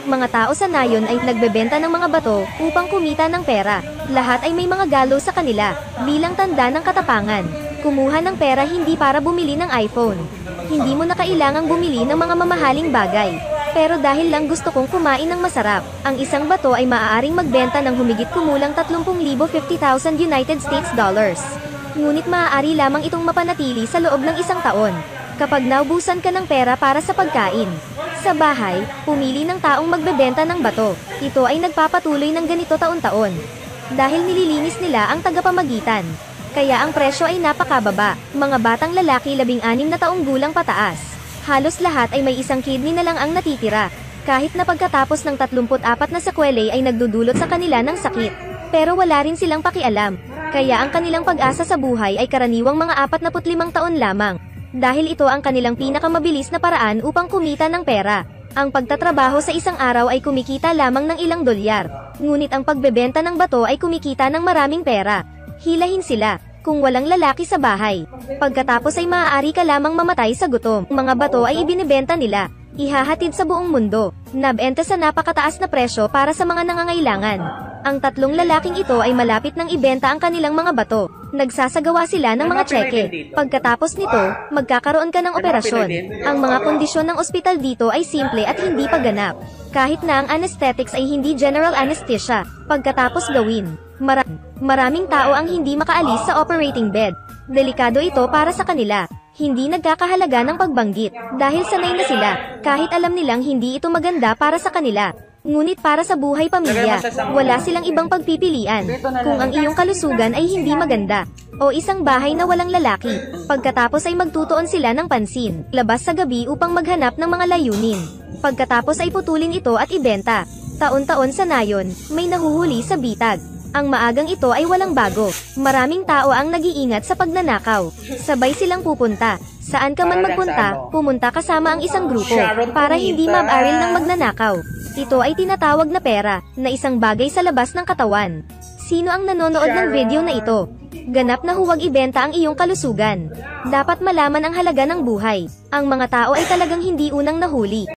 Mga tao sa nayon ay nagbebenta ng mga bato upang kumita ng pera. Lahat ay may mga galo sa kanila, bilang tanda ng katapangan. Kumuha ng pera hindi para bumili ng iPhone. Hindi mo na kailangang bumili ng mga mamahaling bagay. Pero dahil lang gusto kong kumain ng masarap, ang isang bato ay maaaring magbenta ng humigit kumulang 30,050,000 United States dollars. Ngunit maaari lamang itong mapanatili sa loob ng isang taon. Kapag naubusan ka ng pera para sa pagkain. Sa bahay, pumili ng taong magbebenta ng bato. Ito ay nagpapatuloy ng ganito taon-taon. Dahil nililinis nila ang tagapamagitan. Kaya ang presyo ay napakababa. Mga batang lalaki 16 na taong gulang pataas. Halos lahat ay may isang kidney na lang ang natitira. Kahit na pagkatapos ng 34 na sekwela ay nagdudulot sa kanila ng sakit. Pero wala rin silang pakialam. Kaya ang kanilang pag-asa sa buhay ay karaniwang mga 45 taon lamang. Dahil ito ang kanilang pinakamabilis na paraan upang kumita ng pera. Ang pagtatrabaho sa isang araw ay kumikita lamang ng ilang dolyar. Ngunit ang pagbebenta ng bato ay kumikita ng maraming pera. Hilahin sila, kung walang lalaki sa bahay. Pagkatapos ay maaari ka lamang mamatay sa gutom. Mga bato ay ibinebenta nila. Ihahatid sa buong mundo. Nabenta sa napakataas na presyo para sa mga nangangailangan. Ang tatlong lalaking ito ay malapit nang ibenta ang kanilang mga bato. Nagsasagawa sila ng mga tseke. Pagkatapos nito, magkakaroon ka ng operasyon. Ang mga kondisyon ng ospital dito ay simple at hindi paganap. Kahit na ang anesthetics ay hindi general anesthesia. Pagkatapos gawin, maraming tao ang hindi makaalis sa operating bed. Delikado ito para sa kanila. Hindi nagkakahalaga ng pagbanggit, dahil sanay na sila, kahit alam nilang hindi ito maganda para sa kanila. Ngunit para sa buhay pamilya, wala silang ibang pagpipilian. Kung ang iyong kalusugan ay hindi maganda, o isang bahay na walang lalaki, pagkatapos ay magtutuon sila ng pansin, labas sa gabi upang maghanap ng mga layunin. Pagkatapos ay putulin ito at ibenta. Taon-taon sa nayon, may nahuhuli sa bitag. Ang maagang ito ay walang bago. Maraming tao ang nag-iingat sa pagnanakaw. Sabay silang pupunta. Saan ka man magpunta, pumunta kasama ang isang grupo, para hindi mabaril ng magnanakaw. Ito ay tinatawag na pera, na isang bagay sa labas ng katawan. Sino ang nanonood ng video na ito? Ganap na huwag ibenta ang iyong kalusugan. Dapat malaman ang halaga ng buhay. Ang mga tao ay talagang hindi unang nahuli.